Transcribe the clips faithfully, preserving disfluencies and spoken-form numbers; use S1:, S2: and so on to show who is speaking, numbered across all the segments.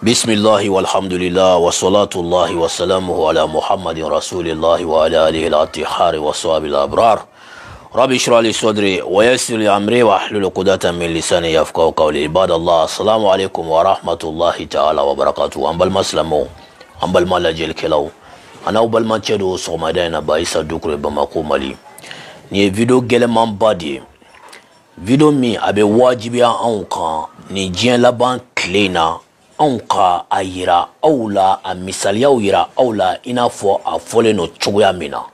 S1: Bismillah walhamdulillah wa salatullahi wa salamuhu ala Muhammadin rasulillahi wa ala alihi al-atihari wa sahabil abrar. Rabbi shrah li sadri wa yassir li amri wa ahlul uqdatan min lisani yafqahu qawli. Ibadallah, assalamu alaikum wa rahmatullahi ta'ala wa barakatuh. Ambal maslamu, ambal malajil kelaw. Ana ubal manchedo somadana ba isa dukure Bamako Mali. Ni video geleman badi. Video mi abe wajibiya an kan ni jiyan laban klena an ka a yira aw la a misaliyaw yira aw la i n'a fɔ a fɔlen no cogoya min na.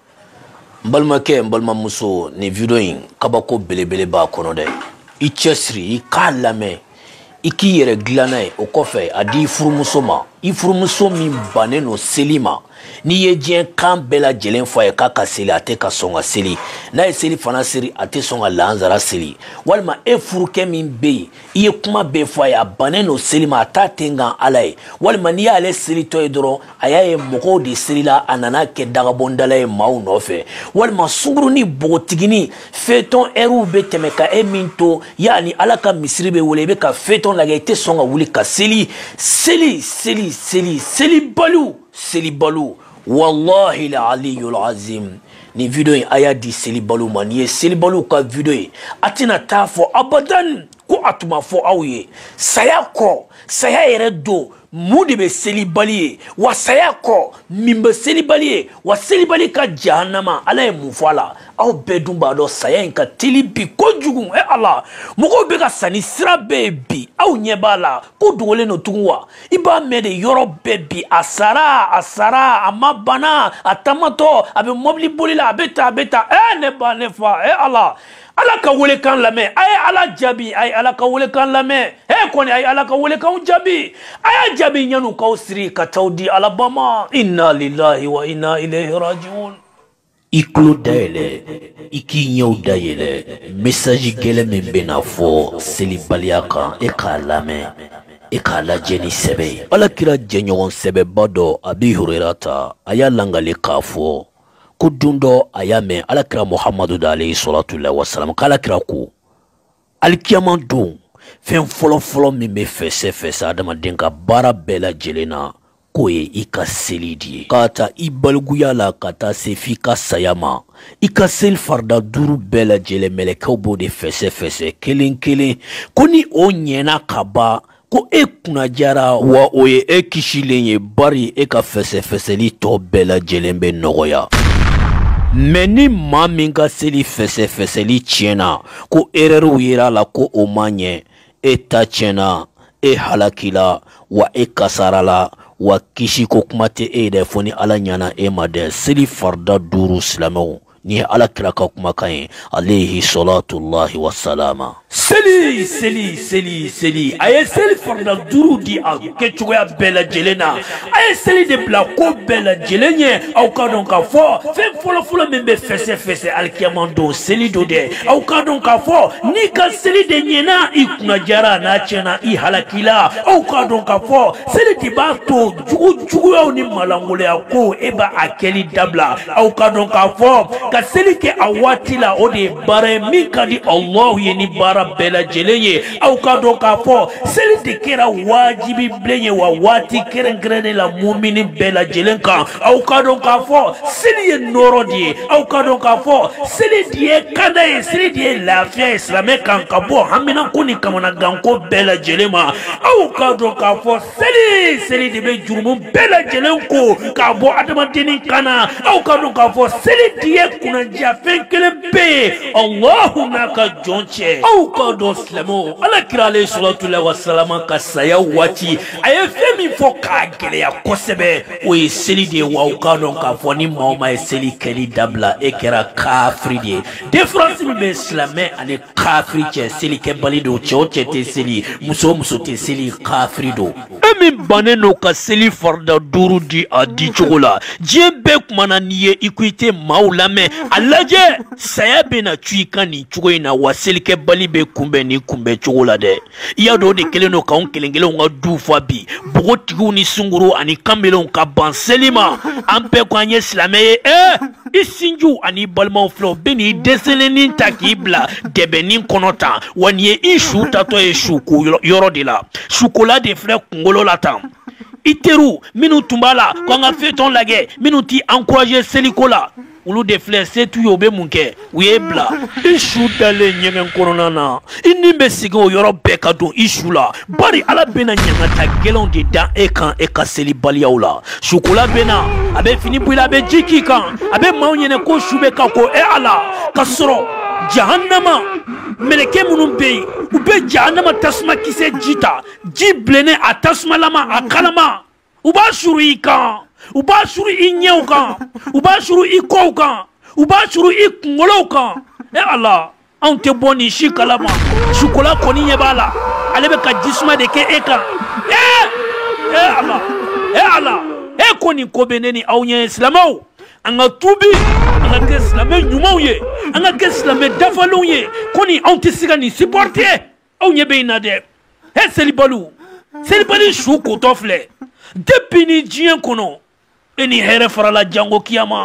S1: N balimakɛ n balimamuso ni video in kabako belebele b'a kɔnɔ dɛ. I cɛsiri i k'a lamɛn i k'i yɛrɛ dilan n'a ye o kɔfɛ a di i furumuso ma i furumuso min bannen no seli ma n'i ye diɲɛ kan bɛɛ lajɛlen fɔ a ye k'a ka seli a tɛ ka sɔn ka seli n'a ye seli fana seri a tɛ sɔn ka lansara seli walima e furukɛ min bɛ yen i ye kuma bɛɛ fɔ a ye a bannen no seli ma a t'a ten kan ala ye walima n'i y'ale selitɔ ye dɔrɔn a y'a ye mɔgɔw de selila a nana kɛ dagabɔndala ye maaw nɔfɛ walima sunguru ni bogotigini fetɔn ɛriw bɛ tɛmɛ ka e min to yaani ala ka misiri bɛ wele i bɛ ka fetɔn lagɛ i tɛ sɔn ka wuli ka seli seli seli seli seli balu seli balu wallahi la aliyul azim ni video in aya di seli balu ma ni ye seli balu ka video ye a tɛna taa fɔ abadan ko a tuma fɔ aw ye saya kɔ saya yɛrɛ don mun de bɛ seli bali ye wa saya kɔ min bɛ seli bali ye wa seli bali ka jahanama ala ye mun fɔ a la aw bɛɛ dun b'a dɔn saya in ka teli bi kojugu e ala mɔgɔw bɛ ka sanni sira bɛɛ ye bi aw ɲɛ b'a la ko dogolen no tugun wa i b'a mɛn de yɔrɔ bɛɛ bi a sara a sara a ma bana a tamatɔ a bɛ mɔbili boli la a bɛ ta a bɛ ta ɛ ne ba ne fa e ala ala ka welekan lamɛn a ye ala jaabi a ye ala ka welekan lamɛn e kɔni a ye ala ka welekanw jaabi a y'a jaabi ɲanu k'aw siri ka t'aw di alaba ma inna lillahi wa inna ilayhi rajiun. I kulo dayɛlɛ i k'i ɲɛw dayɛlɛ message gɛlɛn min bɛna fɔ selibaliya kan e k'a lamɛn e k'a lajɛ ni sɛbɛ ye alakira jɛɲɔgɔn sɛbɛba dɔ Abi Hurairata a y'a langali k'a fɔ ko don dɔ a y'a mɛn alakira Muhamadu alayhi salatu wasalam k'alakira ko alikiyama don fɛn fɔlɔfɔlɔ min bɛ fɛsɛ fɛsɛ adamaden ka baara bɛɛ lajɛlen na k'o ye i ka seli de ye k'a ta i baliguya la ka taa se f'i ka saya ma i ka seli farida duuru bɛɛ lajɛlen mɛlɛkɛw b'o de fɛsɛ fɛsɛ kelen kelen ko ni o ɲɛna ka ban ko e kunnajara wa o ye e kisilen ye bari e ka fɛsɛfɛsɛli tɔ bɛɛ lajɛlen bɛ nɔgɔya mɛ ni maa min ka seli fɛsɛfɛsɛli tiɲɛna ko erreur yera la ko o ma ɲɛ e ta tiɲɛna e halakila wa e kasarala wa kisi ko kuma tɛ e yɛrɛ fɔ ni ala ɲana e ma dɛ seli farida duuru silamɛw ni ala kira ka kumakan ye alayhi salatullahi wa salama seli seli seli seli a ye seli farida duuru di a kɛcogoya bɛɛ lajɛlen na a ye seli de bila ko bɛɛ lajɛlen ye aw ka dɔn k'a fɔ fɛn fɔlɔfɔlɔ min bɛ fɛsɛ fɛsɛ alikiyama don seli don dɛ aw ka dɔn k'a fɔ n'i ka seli de ɲɛna i kunnajara n'a tiɲɛna i halakila aw ka dɔn k'a fɔ seli de b'a to jugu juguyaw ni malangoloya ko e b'a a kɛli dabila aw ka dɔn k'a fɔ ka seli kɛ a waati la o de ye baara ye min ka di Allah ye ni baara bɛɛ lajɛlen ye aw ka dɔn k'a fɔ seli de kɛra wajibi bilen ye wa waati kɛrɛnkɛrɛnnen la mumini bɛɛ lajɛlen kan aw ka dɔn k'a fɔ seli ye nɔrɔ de ye aw ka dɔn k'a fɔ seli de ye kada ye seli de ye lafiya ye silamɛ kan ka bɔ haminako ni kamanaganko bɛɛ lajɛlen ma aw ka dɔn k'a fɔ seli seli de bɛ jurumu bɛɛ lajɛlen ko k'a bɔ adamadennin kan na aw ka dɔn k'a fɔ seli de ye kunnaja fɛn kelen bɛ ye Allahu n'a ka jɔn cɛ aw ka dɔn silamɛw alakira alayhi salatu wasalam ka saya waati a ye fɛn min fɔ k'a gɛlɛya kosɛbɛ o ye seli de ye wa aw ka dɔn k'a fɔ ni maa o maa ye seli kɛli dabila e kɛra kafiri de ye différence min bɛ silamɛ ani kafiri cɛ seli kɛbali don cɛ o cɛ tɛ seli muso o muso tɛ seli kafiri don e min bannen don ka seli farida duuru di a di cogo la diɲɛ bɛɛ kumana n'i ye i ko i tɛ maaw lamɛn a lajɛ saya bɛna cu i kan nin cogo in na wa selikɛbali bɛ kunbɛn ni kunbɛn cogo la dɛ i y'a dɔn o de kelen don k'anw kelen kelenw ka du fa bi bogotigiw ni sunguru ani kanbelenw ka ban seli ma an bɛɛ ko an ye silamɛ ye ɛ i sinjiw ani balimaw filɛ o bɛ n'i dɛsɛlennin ta k'i bila dɛbɛnin kɔnɔ tan wa nin ye i su tatɔ ye suko yɔrɔ de la sukola de filɛ kunkolo la tan
S2: iteru minu tumbala ko nga feton lage minu ti encourager seliko la ulu de fleur c'est tout yobe munke uyebla ishu dale nyengen koronana inni be sigo yoro beka don ishu la bari ala bena nyanga ta gelon de dan ekan eka seli baliaula chocolat bena abe fini buila be jiki kan abe mawnyene ko shube ka ko e ala kasoro jahannama meleke munun be ube jahannama tasma kise jita jiblene atasma lama akalama uba shuru ikan uba shuru inyeu kan uba shuru iko kan uba shuru ikngolo kan e ala on te boni shikalama chocolat koni nyebala alebe ka jisma de ke eka e e ala e ala e koni ko beneni awnya islamau anga tubi anga ke islamé nyumau ye anga ke islamé dafalou ye koni on te sigani supporter awnya beina de e selibalu selibali chou ko tofle depuis ni dien kono eni here farala jango kiyama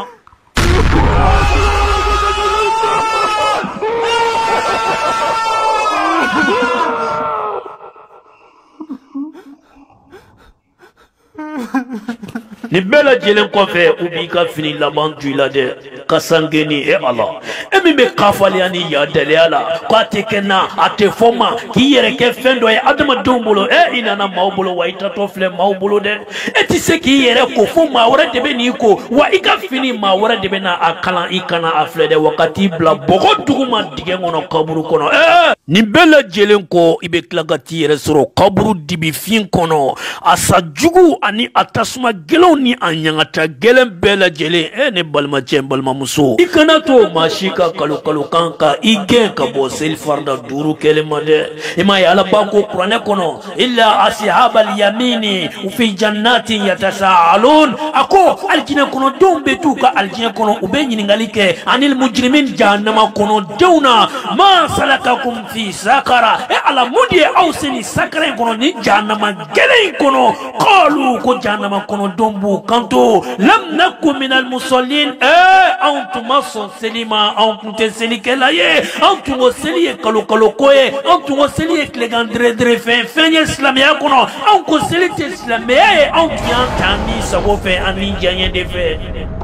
S2: ni bela jelen kofe ubi ka fini laban juila de kasangeni e Allah e mi be kafali ani ya dele ala ko tekena ate foma ki yere ke fendo e adama dombulo e inana mawbulo wa itato fle mawbulo de e ti se ki yere ko foma wora de be ni ko wa ika fini ma wora de be na akala ikana afle de wakati bla bogo duguma dige ngono kaburu kono e ni bela jelen ko ibe klagati yere soro kaburu dibi fin kono asa jugu ani atasma gelon ni anyangata gelen bela jele e ne balma chen balma muso ikana to mashika kalu kalu kanka igen ka bo sel farda duru kelema de ima ya ala bako qur'ane kono illa ashabal yamini fi jannatin yatasaalun ako aljina kono dombe tu ka aljina kono ube nyingalike anil mujrimin jahannama kono dewna ma salakakum fi sakara e ala mudi awsini sakara kono ni jahannama gelen kono qalu ko jahannama kono dombu kanto lam nakum minal musallin eh antum selima antum teselikela ye antum seliye kalo kalo koye antum seliye klegandre dre fin fin islamia kono antum selite islamia antum yantani sabo fe ani janye de fe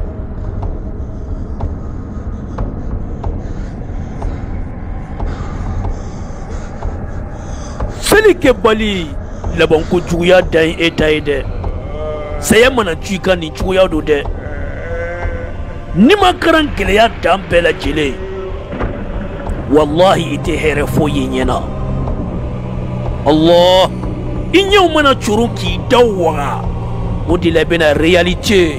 S2: selike bali labon ko juya dai etaide saya mana cuika ni cuya do de ni makaran keleya dambela jile wallahi ite here foyi nyena Allah inyo mana churuki dawa odi lebena realite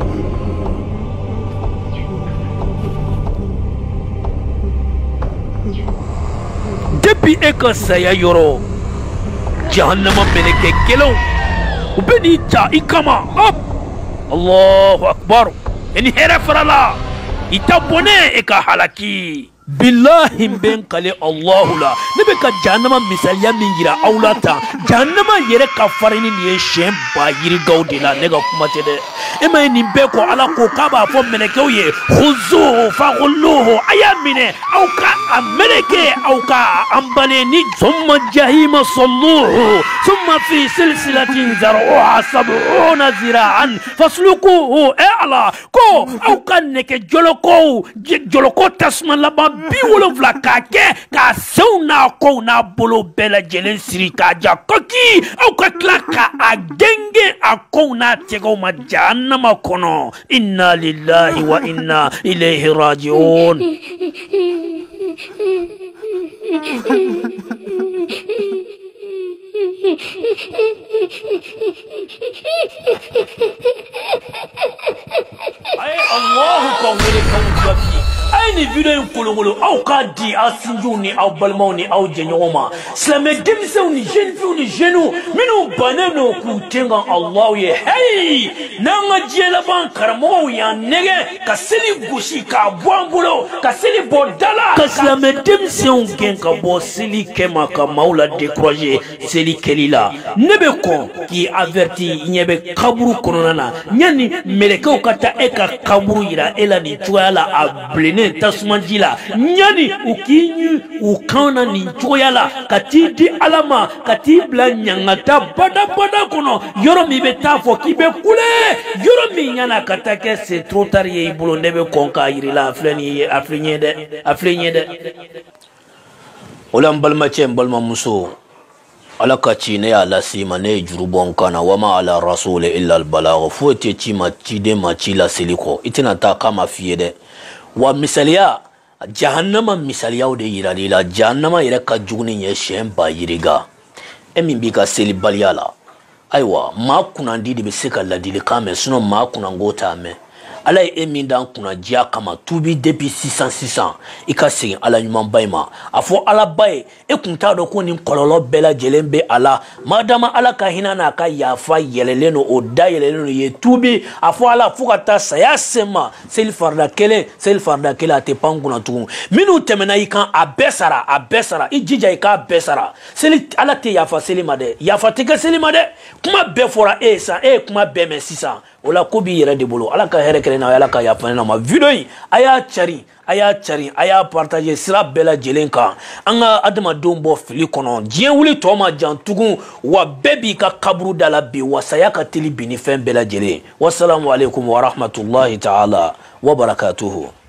S2: depuis eka saya yoro jahannama beneke kelo ubeni ta ikama up Allahu akbar eni here farala itabone eka halaki billahi ben kale Allahu la nebe ka jahannama misaliya mingira aulata jahannama yere ka farini ni shem ba yiri gawdi la nega kuma tede ema ni be ko ala ko kaba fo meleke ye khuzu fa khulluhu ayamine au ka ameleke au ka ambale ni thumma jahima salluhu thumma fi silsilatin zar'uha sab'una zira'an fasluquhu ala ko au kan neke joloko joloko tasma laba biwolo vla kake ka sauna ko na bolo bela jelen siri ka jakoki au ka klaka agenge akona tego majannama kono inna lillahi wa inna ilayhi rajiun ay Allah ko wele ko gafi ay ni video kolongolo au ka di asinjuni au balmauni au jenyoma slame demseuni jenfuni jenu minu baneno ku tenga Allah ye hey nanga jela ban karamo ya nege kaseli gushi ka bwambulo kaseli bodala kaslame demseun genka bo seli kema ka maula décourager seli kelila nebe ko ki averti nyebe kaburu konona nyani meleke kata eka kaburu ira ela ni tuala a blene tasmanji la ɲani u k'i ɲu u kan na nin cogoya la ka t'i di ala ma ka t'i bila ɲangata badabada kɔnɔ yɔrɔ min bɛ taa fɔ k'i bɛ kule yɔrɔ min ɲana ka taa kɛ c'est trop tard ye i bolo ne bɛ kɔn k'a yiri la a filɛ nin ye a filɛ ɲɛ dɛ a filɛ ɲɛ dɛ
S1: o la n balimacɛ n balimamuso ala ka ci ne y'a lase ma ne ye juru bɔ n kan na wa ma ala rasul illa al balagh foyi tɛ ci ma ciden ma ci laseli kɔ i tɛna taa k'a ma f'i ye dɛ wa misaliya jahannama misaliyaw de yirali la jahannama yɛrɛ ka jugu ni ye siyɛn ba yiriga e min b'i ka selibaliya la ayiwa maa kunnandi de bɛ se ka ladilikan mɛn sinon maa kunnango t'a mɛn ala ye e min dan kunnajiya kama tubi depuis sisan sisan i ka segin ala ɲumanba in ma a fɔ ala ba ye e kun t'a dɔn ko nin kɔlɔlɔ bɛɛ lajɛlen bɛ a la madama ala ka hinɛ n'a ka yafa yɛlɛlen don o da yɛlɛlen don ye tubi a fɔ ala fo ka taa saya se ma seli farida kelen seli farida kelen a tɛ pan kunna tugun minnu tɛmɛna i kan a bɛɛ sara a bɛɛ sara i jija i k'a bɛɛ sara seli ala tɛ yafa seli ma dɛ yafa tɛ kɛ seli ma dɛ kuma bɛɛ fɔra e ye sisan e ye kuma bɛɛ mɛn sisan o la ko b'i yɛrɛ de bolo ala ka hɛrɛ kɛlɛ na ala ka yafa ne na ma video in a y'a cari a y'a cari a y'a partager sira bɛɛ lajɛlen kan an ka adamadenw bɔ fili kɔnɔ diɲɛ wuli tɔ ma jan tugun wa bɛɛ b'i ka kaburu da la bi wa saya ka teli bi ni fɛn bɛɛ lajɛlen wassalamu alaikum wa rahmatullahi ta'ala wa barakatuhu